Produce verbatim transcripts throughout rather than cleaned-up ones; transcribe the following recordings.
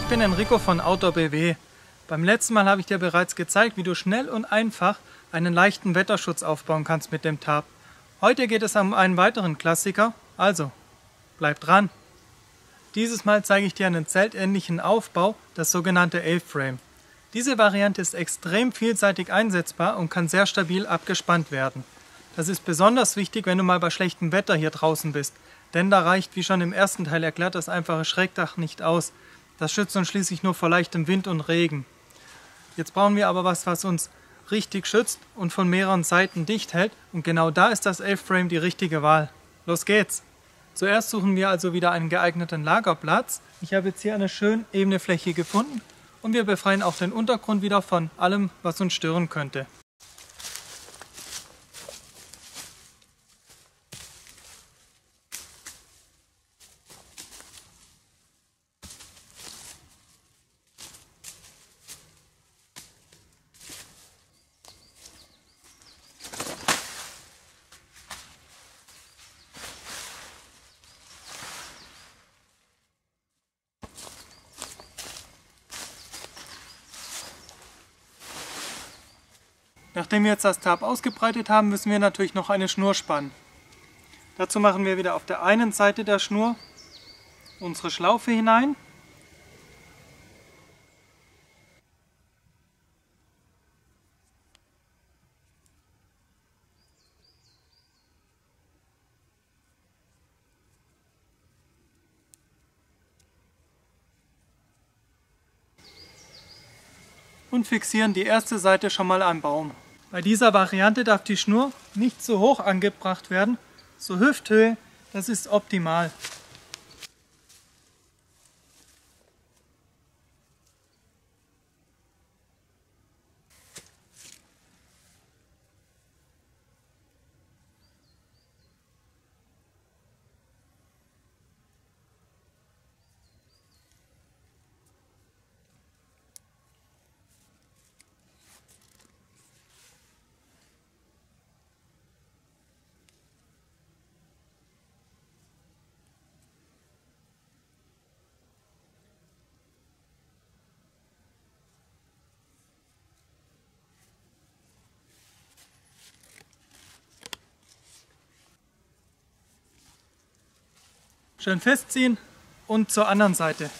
bin Enrico von Outdoor B W. Beim letzten Mal habe ich dir bereits gezeigt, wie du schnell und einfach einen leichten Wetterschutz aufbauen kannst mit dem Tarp. Heute geht es um einen weiteren Klassiker, also bleib dran. Dieses Mal zeige ich dir einen zeltähnlichen Aufbau, das sogenannte A-Frame. Diese Variante ist extrem vielseitig einsetzbar und kann sehr stabil abgespannt werden. Das ist besonders wichtig, wenn du mal bei schlechtem Wetter hier draußen bist, denn da reicht, wie schon im ersten Teil erklärt, das einfache Schrägdach nicht aus. Das schützt uns schließlich nur vor leichtem Wind und Regen. Jetzt brauchen wir aber was, was uns richtig schützt und von mehreren Seiten dicht hält, und genau da ist das A-Frame die richtige Wahl. Los geht's! Zuerst suchen wir also wieder einen geeigneten Lagerplatz. Ich habe jetzt hier eine schön ebene Fläche gefunden und wir befreien auch den Untergrund wieder von allem, was uns stören könnte. Nachdem wir jetzt das Tarp ausgebreitet haben, müssen wir natürlich noch eine Schnur spannen. Dazu machen wir wieder auf der einen Seite der Schnur unsere Schlaufe hinein. Und fixieren die erste Seite schon mal am Baum. Bei dieser Variante darf die Schnur nicht zu hoch angebracht werden, so Hüfthöhe, das ist optimal. Schön festziehen und zur anderen Seite.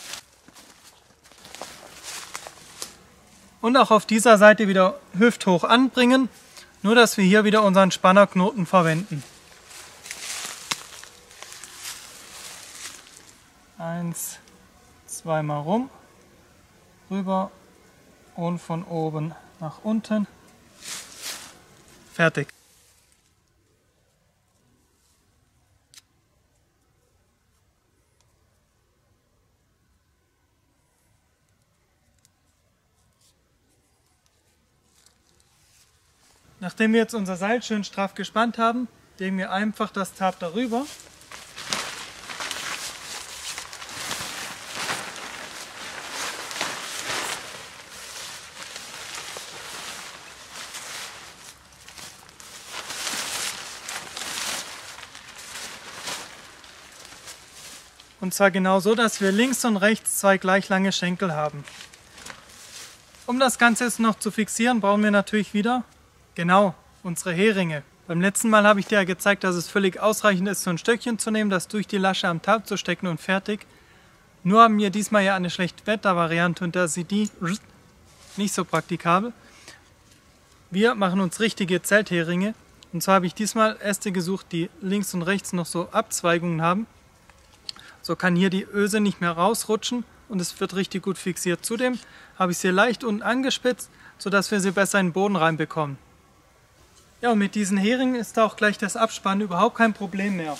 Und auch auf dieser Seite wieder hüfthoch anbringen, nur dass wir hier wieder unseren Spannerknoten verwenden. Eins, zweimal rum, rüber und von oben nach unten. Fertig. Nachdem wir jetzt unser Seil schön straff gespannt haben, legen wir einfach das Tarp darüber. Und zwar genau so, dass wir links und rechts zwei gleich lange Schenkel haben. Um das Ganze jetzt noch zu fixieren, brauchen wir natürlich wieder Genau, unsere Heringe. Beim letzten Mal habe ich dir ja gezeigt, dass es völlig ausreichend ist, so ein Stöckchen zu nehmen, das durch die Lasche am Tarp zu stecken und fertig. Nur haben wir diesmal ja eine Schlechtwetter-Variante und da sind die nicht so praktikabel. Wir machen uns richtige Zeltheringe. Und zwar habe ich diesmal Äste gesucht, die links und rechts noch so Abzweigungen haben. So kann hier die Öse nicht mehr rausrutschen und es wird richtig gut fixiert. Zudem habe ich sie leicht unten angespitzt, sodass wir sie besser in den Boden reinbekommen. Ja, und mit diesen Heringen ist auch gleich das Abspannen überhaupt kein Problem mehr.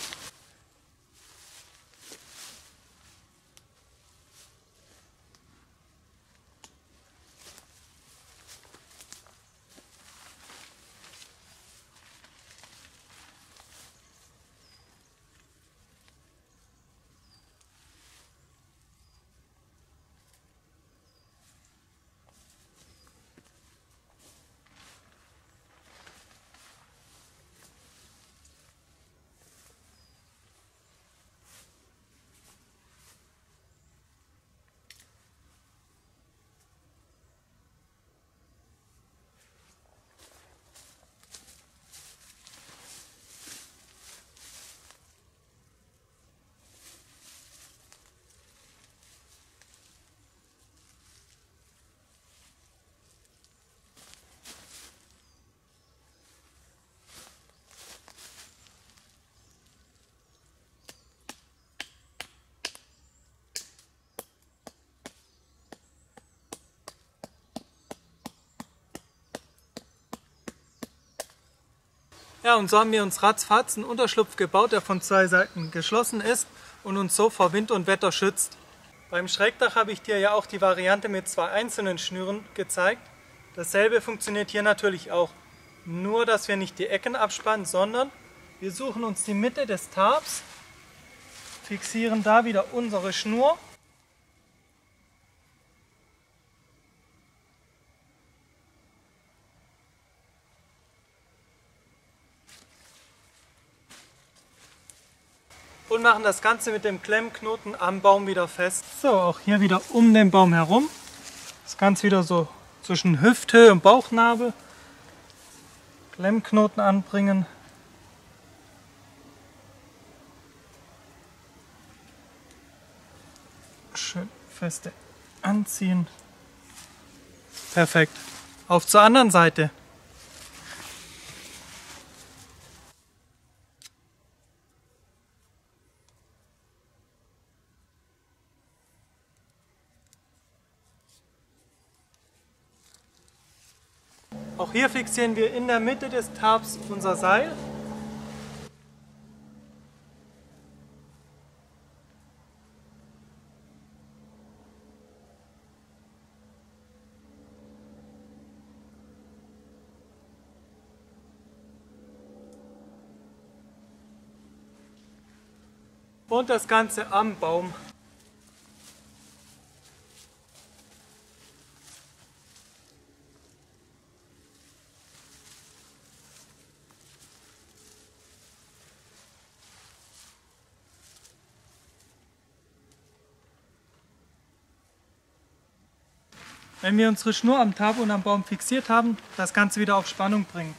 Ja, und so haben wir uns ratzfatz einen Unterschlupf gebaut, der von zwei Seiten geschlossen ist und uns so vor Wind und Wetter schützt. Beim Schrägdach habe ich dir ja auch die Variante mit zwei einzelnen Schnüren gezeigt. Dasselbe funktioniert hier natürlich auch. Nur, dass wir nicht die Ecken abspannen, sondern wir suchen uns die Mitte des Tarps, fixieren da wieder unsere Schnur und machen das Ganze mit dem Klemmknoten am Baum wieder fest. So, auch hier wieder um den Baum herum. Das Ganze wieder so zwischen Hüfthöhe und Bauchnabel. Klemmknoten anbringen. Schön feste anziehen. Perfekt. Auf zur anderen Seite. Auch hier fixieren wir in der Mitte des Tarps unser Seil. Und das Ganze am Baum. Wenn wir unsere Schnur am Tarp und am Baum fixiert haben, das Ganze wieder auf Spannung bringen.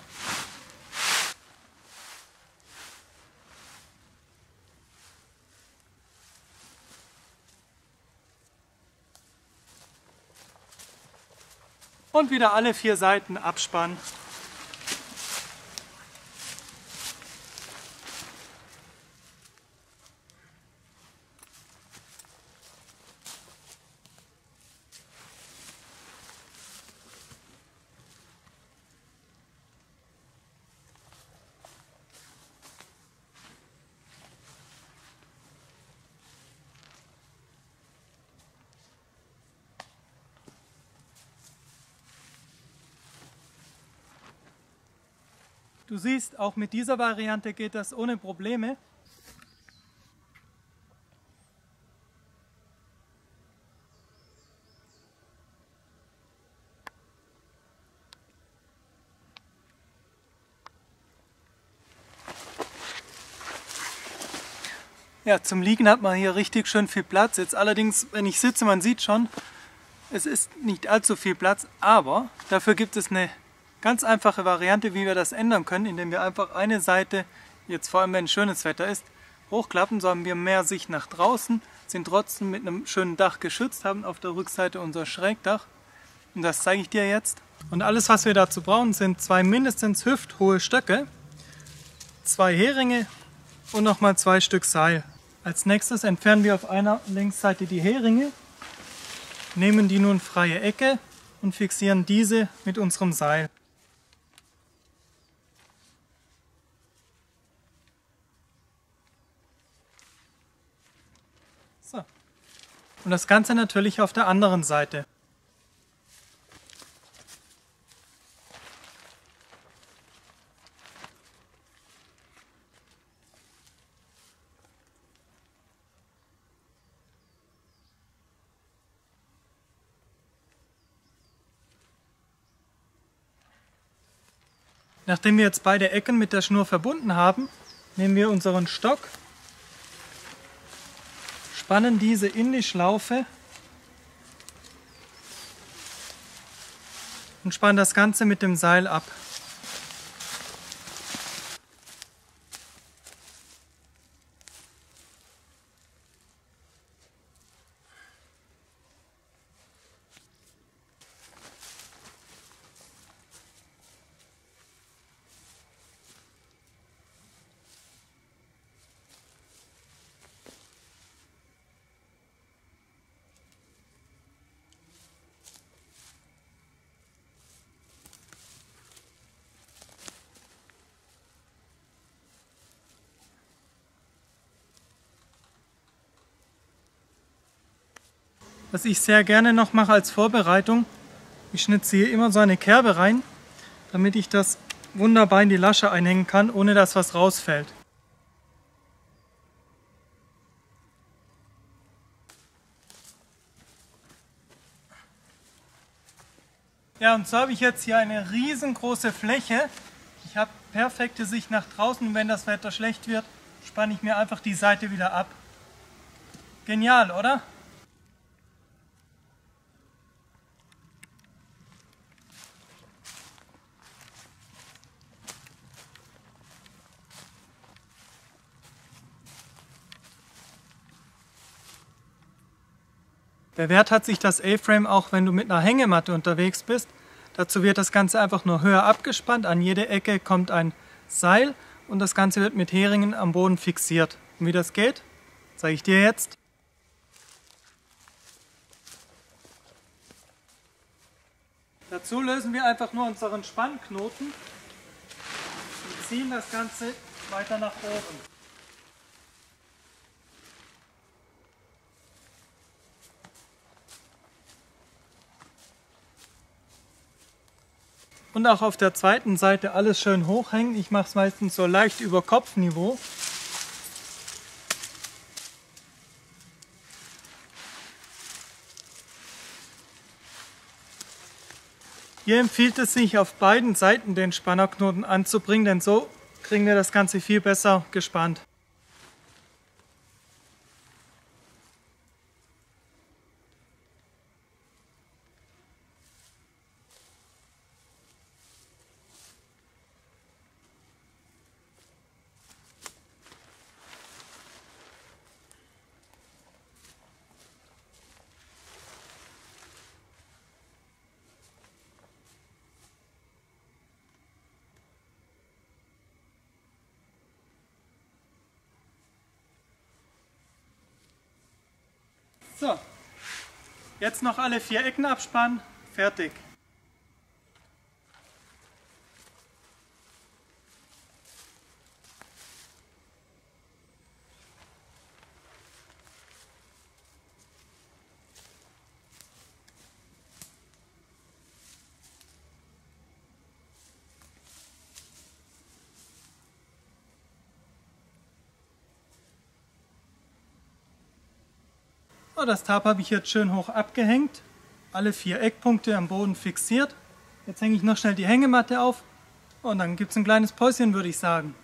Und wieder alle vier Seiten abspannen. Du siehst, auch mit dieser Variante geht das ohne Probleme. Ja, zum Liegen hat man hier richtig schön viel Platz. Jetzt allerdings, wenn ich sitze, man sieht schon, es ist nicht allzu viel Platz, aber dafür gibt es eine ganz einfache Variante, wie wir das ändern können, indem wir einfach eine Seite, jetzt vor allem wenn schönes Wetter ist, hochklappen, so haben wir mehr Sicht nach draußen, sind trotzdem mit einem schönen Dach geschützt, haben auf der Rückseite unser Schrägdach. Und das zeige ich dir jetzt. Und alles, was wir dazu brauchen, sind zwei mindestens hüfthohe Stöcke, zwei Heringe und nochmal zwei Stück Seil. Als nächstes entfernen wir auf einer Längsseite die Heringe, nehmen die nun freie Ecke und fixieren diese mit unserem Seil. So. Und das Ganze natürlich auf der anderen Seite. Nachdem wir jetzt beide Ecken mit der Schnur verbunden haben, nehmen wir unseren Stock, spannen diese in die Schlaufe und spannen das Ganze mit dem Seil ab. Was ich sehr gerne noch mache als Vorbereitung, ich schnitze hier immer so eine Kerbe rein, damit ich das wunderbar in die Lasche einhängen kann, ohne dass was rausfällt. Ja, und so habe ich jetzt hier eine riesengroße Fläche. Ich habe perfekte Sicht nach draußen und wenn das Wetter schlecht wird, spanne ich mir einfach die Seite wieder ab. Genial, oder? Bewährt hat sich das A-Frame auch, wenn du mit einer Hängematte unterwegs bist. Dazu wird das Ganze einfach nur höher abgespannt. An jede Ecke kommt ein Seil und das Ganze wird mit Heringen am Boden fixiert. Und wie das geht, zeige ich dir jetzt. Dazu lösen wir einfach nur unseren Spannknoten und ziehen das Ganze weiter nach oben. Und auch auf der zweiten Seite alles schön hochhängen. Ich mache es meistens so leicht über Kopfniveau. Hier empfiehlt es sich, auf beiden Seiten den Spannerknoten anzubringen, denn so kriegen wir das Ganze viel besser gespannt. So, jetzt noch alle vier Ecken abspannen, fertig. So, das Tarp habe ich jetzt schön hoch abgehängt, alle vier Eckpunkte am Boden fixiert. Jetzt hänge ich noch schnell die Hängematte auf und dann gibt es ein kleines Päuschen, würde ich sagen.